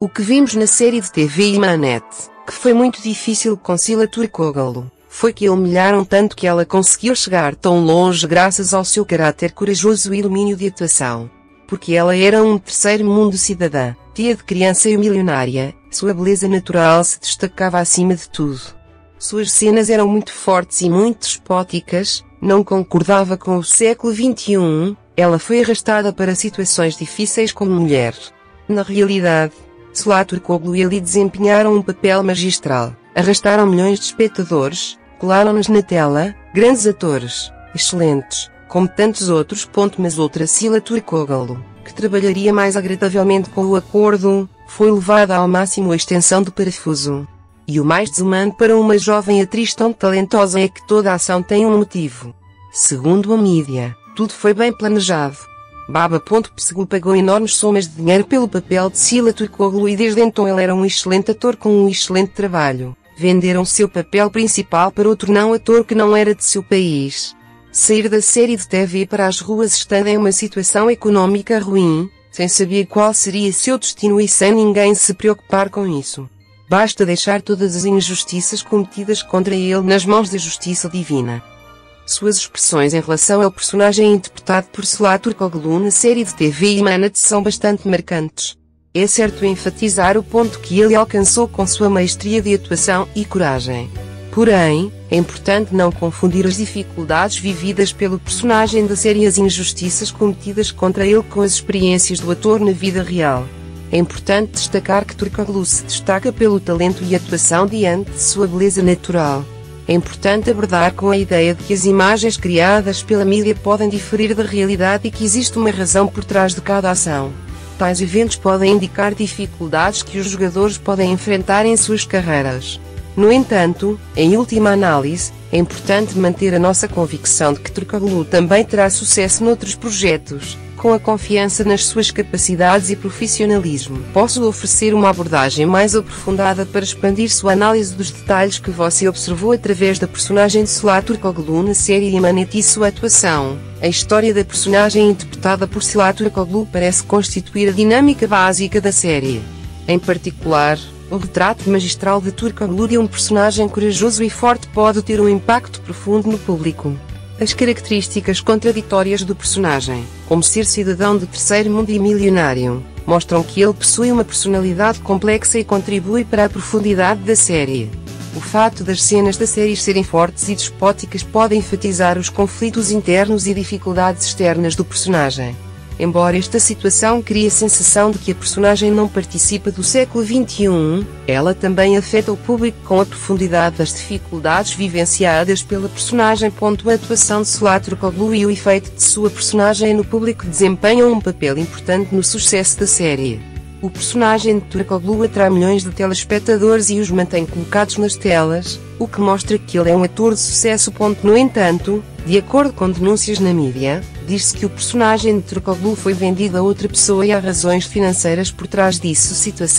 O que vimos na série de TV Imanet, que foi muito difícil com Sila Turkoglu, foi que a humilharam tanto que ela conseguiu chegar tão longe graças ao seu caráter corajoso e domínio de atuação. Porque ela era um terceiro mundo cidadã, tia de criança e milionária, sua beleza natural se destacava acima de tudo. Suas cenas eram muito fortes e muito despóticas, não concordava com o século XXI, ela foi arrastada para situações difíceis como mulher. Na realidade, Sila Turkoglu e Ali desempenharam um papel magistral, arrastaram milhões de espectadores, colaram-nos na tela, grandes atores, excelentes, como tantos outros. Mas outra Sila Turkoglu, que trabalharia mais agradavelmente com o acordo, foi levada ao máximo a extensão do parafuso. E o mais desumano para uma jovem atriz tão talentosa é que toda a ação tem um motivo. Segundo a mídia, tudo foi bem planejado. Baba.psgu pagou enormes somas de dinheiro pelo papel de Sila Turkoglu e desde então ele era um excelente ator com um excelente trabalho. Venderam seu papel principal para outro não ator que não era de seu país. Sair da série de TV para as ruas estando em uma situação econômica ruim, sem saber qual seria seu destino e sem ninguém se preocupar com isso. Basta deixar todas as injustiças cometidas contra ele nas mãos da justiça divina. Suas expressões em relação ao personagem interpretado por Sila Turkoglu na série de TV Imanet são bastante marcantes. É certo enfatizar o ponto que ele alcançou com sua maestria de atuação e coragem. Porém, é importante não confundir as dificuldades vividas pelo personagem da série e as injustiças cometidas contra ele com as experiências do ator na vida real. É importante destacar que Turkoglu se destaca pelo talento e atuação diante de sua beleza natural. É importante abordar com a ideia de que as imagens criadas pela mídia podem diferir da realidade e que existe uma razão por trás de cada ação. Tais eventos podem indicar dificuldades que os jogadores podem enfrentar em suas carreiras. No entanto, em última análise, é importante manter a nossa convicção de que Turkoglu também terá sucesso noutros projetos, com a confiança nas suas capacidades e profissionalismo. Posso oferecer uma abordagem mais aprofundada para expandir sua análise dos detalhes que você observou através da personagem de Sila Turkoglu na série Imanet e sua atuação. A história da personagem interpretada por Sila Turkoglu parece constituir a dinâmica básica da série. Em particular, o retrato magistral de Turkoglu de um personagem corajoso e forte pode ter um impacto profundo no público. As características contraditórias do personagem, como ser cidadão de terceiro mundo e milionário, mostram que ele possui uma personalidade complexa e contribui para a profundidade da série. O fato das cenas da série serem fortes e despóticas pode enfatizar os conflitos internos e dificuldades externas do personagem. Embora esta situação crie a sensação de que a personagem não participa do século XXI, ela também afeta o público com a profundidade das dificuldades vivenciadas pela personagem. A atuação de Sila Turkoglu e o efeito de sua personagem no público desempenham um papel importante no sucesso da série. O personagem de Turkoglu atrai milhões de telespectadores e os mantém colocados nas telas, o que mostra que ele é um ator de sucesso. No entanto, de acordo com denúncias na mídia, diz-se que o personagem de Turkoglu foi vendido a outra pessoa e há razões financeiras por trás disso.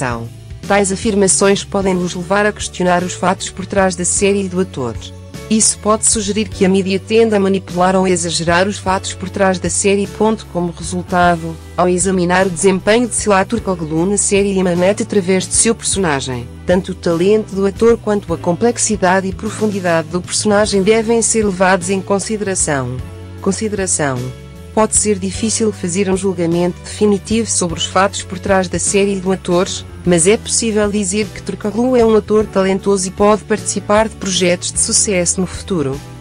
Tais afirmações podem nos levar a questionar os fatos por trás da série e do ator. Isso pode sugerir que a mídia tende a manipular ou exagerar os fatos por trás da série. Como resultado, ao examinar o desempenho de Sila Turkoglu na série Imanet através de seu personagem, tanto o talento do ator quanto a complexidade e profundidade do personagem devem ser levados em consideração. Pode ser difícil fazer um julgamento definitivo sobre os fatos por trás da série e do ator, mas é possível dizer que Turkoglu é um ator talentoso e pode participar de projetos de sucesso no futuro.